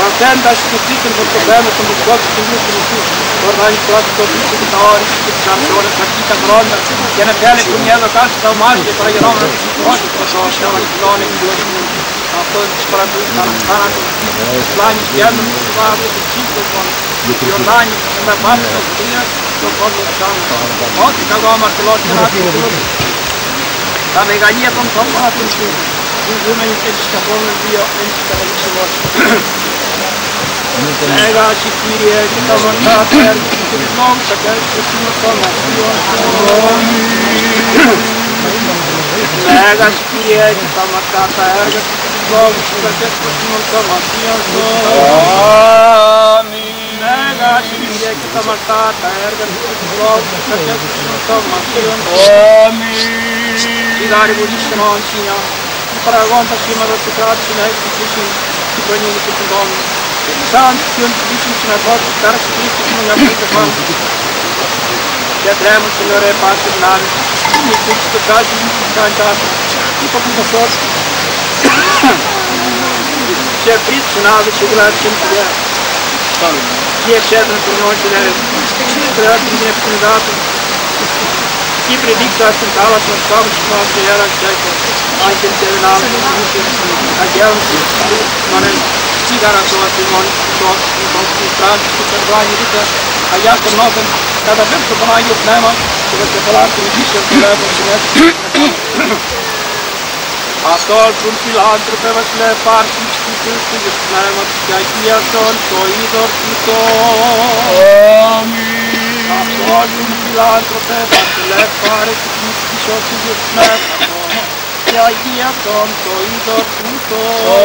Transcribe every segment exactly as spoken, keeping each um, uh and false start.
Παντέντας του δίκαιων των κοπέλων των δυσκότων του Ιού του Ιησού, οργάνει πρώτη το πίσω και τα όρη και τις αρσόρες τα κοίτα γρόντα και να θέλει που μια δοκάση τα ομάδια και παραγενόμενα της πρώτης προσώση αλλά και τον εκδηλώσουν αυτό της παρακολουθεί θάνατο της πλάνης γέντων του βάδου του κύκλου των Ιορδάνη με βάση τα κτία στον κόσμο της άμεσης. Ό,τι καλό αμαρτωλός και να ακολουθεί. Τα μεγαλεία των θαυμάτων σου που ζούμε και στις καθόλου δύο εν της καταλήξιμός. Μέγας η Κύριε και τα μορφά τα έργα του και της λόγους τα κέρδη του συνορθωμασίων σου. Μέγας η Κύριε και τα μορφά τα έργα του και της λόγους τα κέρδη του συνορθωμασίων σου. Μέγας η Κύριε και τα μορφά τα έργα του και της λόγους τα κέρδη του συνορθωμασίων σου. Σιγάρι βουλήσεων όνσια, παραγόντα σήμερα του κράτους να εκπληκτήσουν την προνήνη και την δόμη. Σαν ποιον πτήσουν συναρπότητες πέρασε κρίστης με μια πλήτα πάνω. Και τρέμουν στην ωραία πάση δυνάμεις, και κρίστης το κράτης μου και κάνει τάφη, είπα που θα σώσει. Και πρίτησαν άδες και γουλάτησαν τη γέα. Και εξέδραν τον νόη την έρευ, και κράτησαν την ευθυνδά του. Και predicția sunt ala să stau și mă să iară aceea ai când se vena agel manen cigara soa timon soa timon stran și să bani dică aia că nu avem cada avem să bani eu pnema să vă separar cu dice să le avem să ne Astol sunt filantrope vă să le par și știu că eu pnema că ai ia son soidor tuto Amin Astol sunt filantrope vă să le par și știu că eu pnema că ai ia son soidor tuto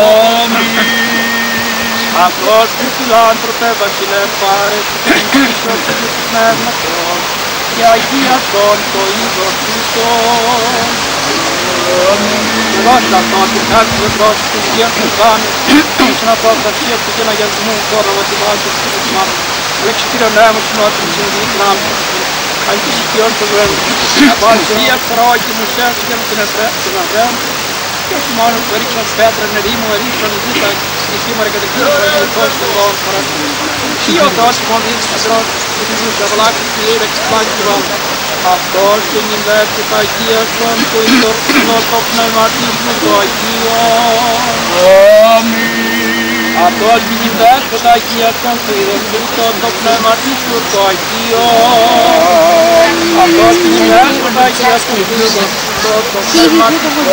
Amin Astol sunt filantrope vă să le par și știu că eu pnema că ai ia son soidor tuto Rosta toate cartele rost cu viața zame și na toată și cu gena ia nu fără o divație și cu mare. Lecțirea mea mă și nu atunci în zi tram. Ai și știu că vreau. Bal și să roi cu mușel și el tine vrea să la vrea. Eu și mă nu păric în petră în rimă, ric în zi ta. Și mă regădă că e tot de lor fără. Și eu tot mă vin să vreau să fiu să vlac cu ei exploativ. Astol și în inversul ca Ia sunt cu întorților cu pneumatismul cu Ia. Amin. Astol și în inversul ca Ia sunt cu întorților cu pneumatismul cu Ia. Astol și în inversul ca Ia sunt cu întorților cu pneumatismul cu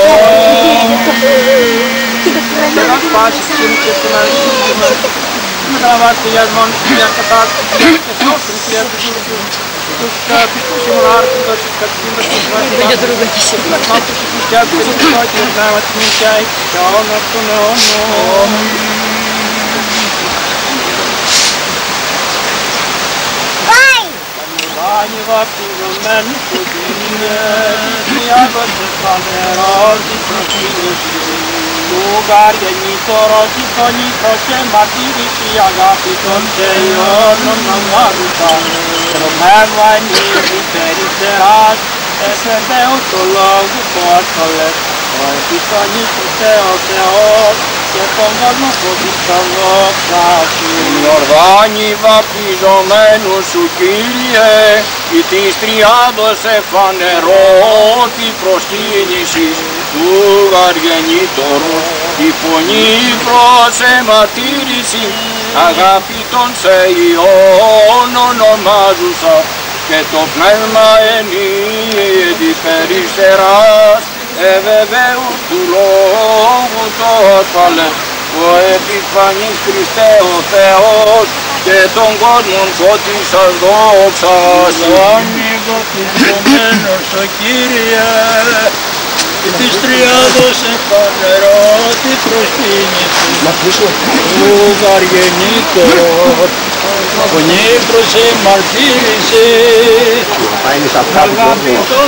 Ia. Să nu faci ce nu ce să mai nu te la vartă iar mă nu știu că tac că nu sunt că tu că și mă ar că și că timp să faci de drog de și că nu tu și că că nu faci de la vat nu șai că nu tu nu Vai Vai va fi un men cu tine ia bă să facă rozi Lugar genitor și coni proșe martiri și agapiton ce eu nu mă ajuta. Roman vani periserat, ese deontolog postole. Oi și coni proșe oseot, che pongono così stanocci. Iordani va pisomenus su Kyrie, it istriado se faneroti prostinisis. Lugar genitorus, η φωνή προσε μαρτύρηση, αγάπητον σε Υιόν ονομάζουσα, και το πνεύμα ενίετη περιστεράς, εβεβαίου του λόγου το ασφαλές, ο επιφανής Χριστέ ο Θεός, και των κόσμων φώτισας δόξας. Ανοίγω τυπωμένος ο Κύριε, της τριάδος εφανερώτη προσκύνηση του γαργενήτωρος φωνή προς εμαρτύρηση αγάπητον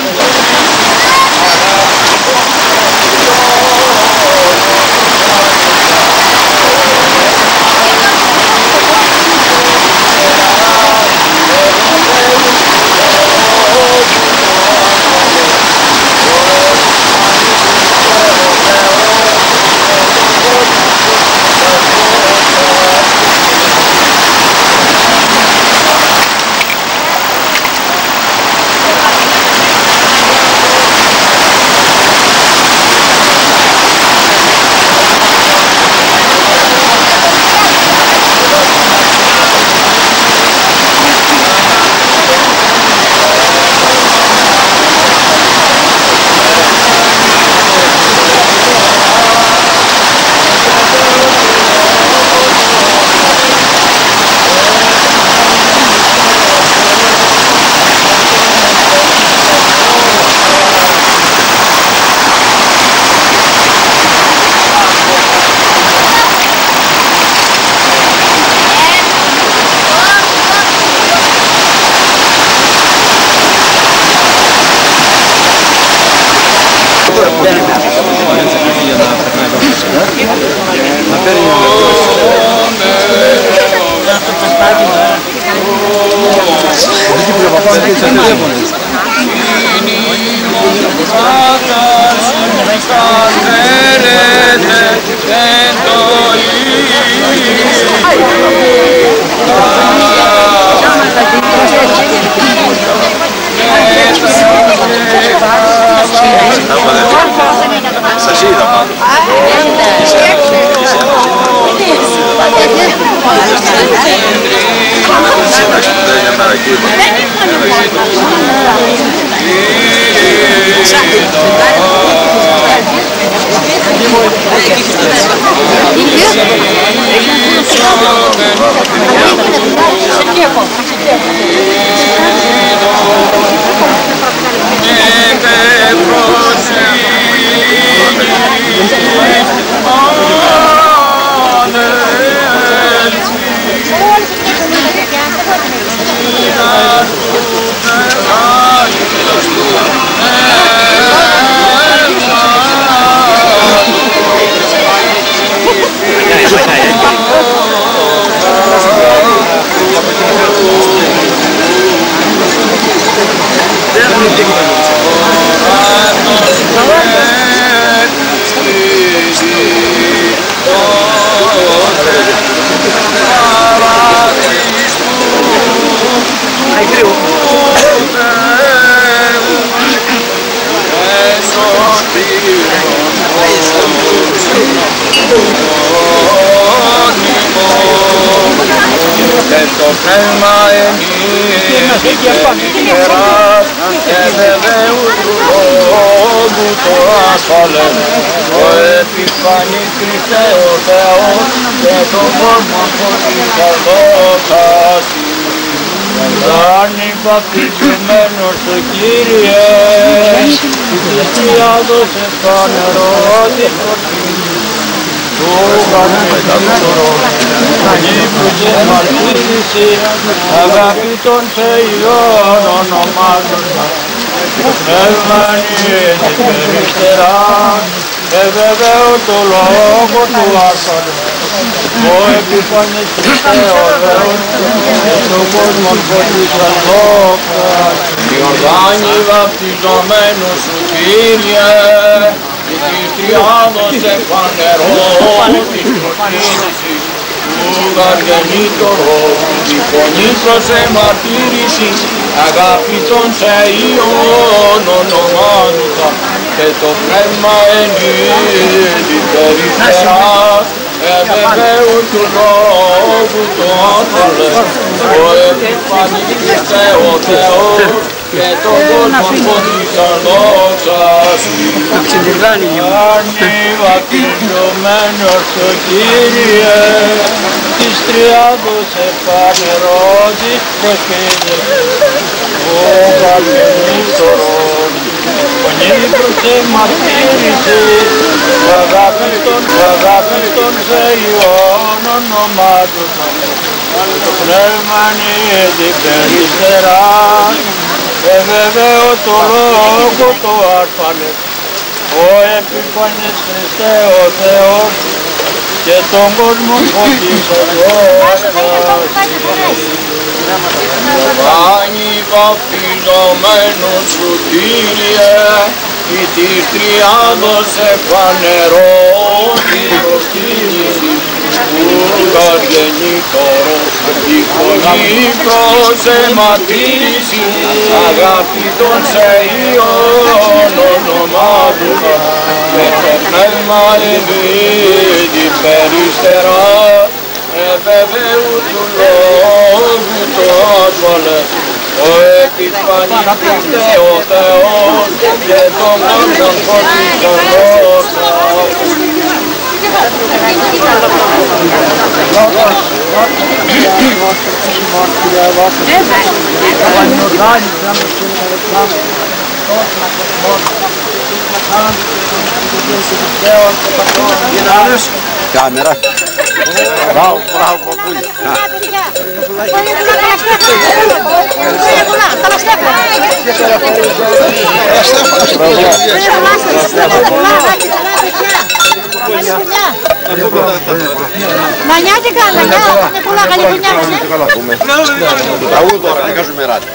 Βαπτισμένος στο Κύριε, Χριστιάδος εφανερό την προτίμηση, του γαμμετανόρο, ανήπουσε μαρτύρηση, αγαπητών Θεϊών ονομάζοντας, πνεύμανοι την περιστερά, ευεβαίω το λόγο του άσχολου. Ο επιφανής Χριστέ ο Θεός, και στον κόσμο φωτίσαν δόξα. Ιορδάνη βαπτιζομένου σου Κύριε, η της τριάδος εφανερώ της προκίνησης του γαργενήτωρο, η φωνή προς εμαρτύρηση, αγάπητον σε Υιόν ονομάζοντα, και το πνεύμα ενίδη περιστεράς, ευεβαίου του λόγου το άθαλε, ο επιφανής Χριστέ ο Θεός, και τον κόσμο φωτίσαν δόξα σου. Άνοι βαπτιζομένος στο Κύριε, της τριάδος εφανερώτης προκίνησης, ο γαργενήτωρος, φωνή προς εμαρτύρησης, αγάπητον, αγάπητον σε Υιόν ονομάζοντα, το πνεύμα την περιστερά, ευεβαίω το λόγο το άσφαλε, ο επιφανής Χριστέ ο Θεός, και τον κόσμο φωτίσε δόξα. Άνοι βαπτιζομένος σου Κύριε, η της τριάδος εφανερώ την προκίνηση, του γαργενήτωρο, η φωνή προς εμαρτύρηση, αγάπητον σε Υιόν ονομάζοντα, και το πνεύμα ενίδη περιστερά, ευεβαίου του λόγου το άσφαλε, ο επιφανής Χριστέ ο Θεός, και τον κόσμο φωτίσαν δόξα. Камера. Браво, браво, папуль. Μανιά τι κάνω, μανιά, είναι πολλά καλή χρονιά μας, Το τραγούδι τώρα, δεν κάνουμε ράτη.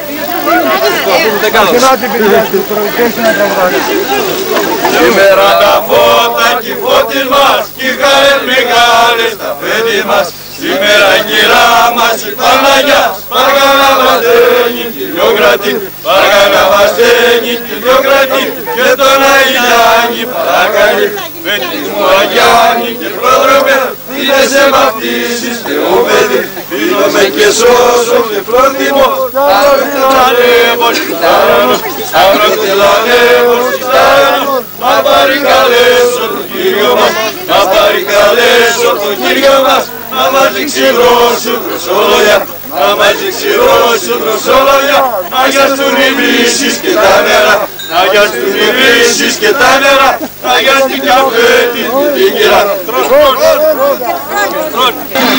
Σήμερα τα φώτα κι οι φώτες μας κι οι χαρές μεγάλες τα φέτη μας. Σήμερα η κυρά μας η Παναγιά παρακαλά μας δένει τη λιοκρατή, παρακαλά μας δένει τη λιοκρατή και τον Αγιάννη παρακαλεί. Με τη μου Αγιάννη και πρόδρομε είναι σε βαπτίσεις Θεού παιδί, πίνομαι και σώσω και πρότιμο αύριο και το ανέβω στάρανο, αύριο και το ανέβω στάρανο, να παρικαλέσω τον Κύριο μας, να παρικαλέσω τον Κύριο μας, να μας δείξει ρώσου δροσόλογια, να μας δείξει ρώσου δροσόλογια, να γιαστούν οι βρύσεις και τα νερά, να γιαστούν οι βρύσεις και τα νερά, να γιαστεί καφέ την κυρά. Τρως, τρως, τρως.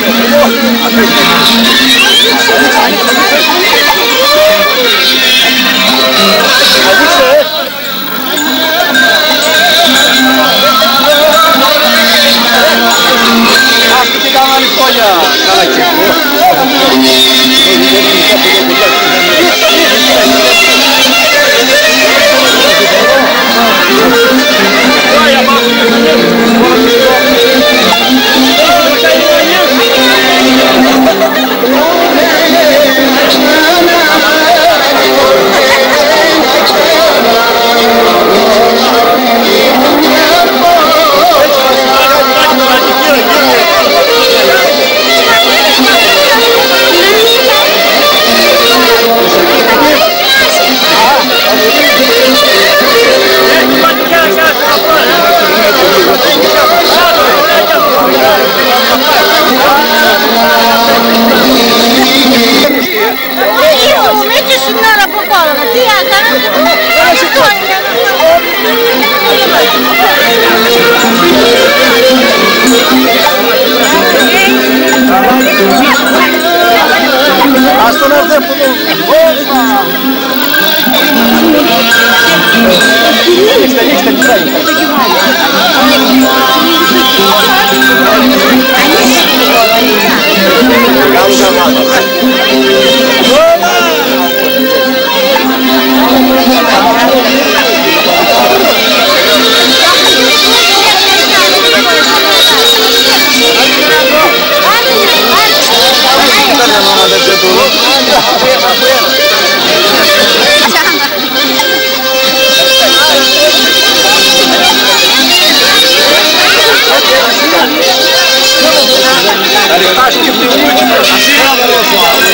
Αυτή την κάνουμε ανοιχτόγια. Καλά και Ας τον έρθει από εδώ. Ανοίξτε, ανοίξτε, τι θα είναι. Acho que tem um último.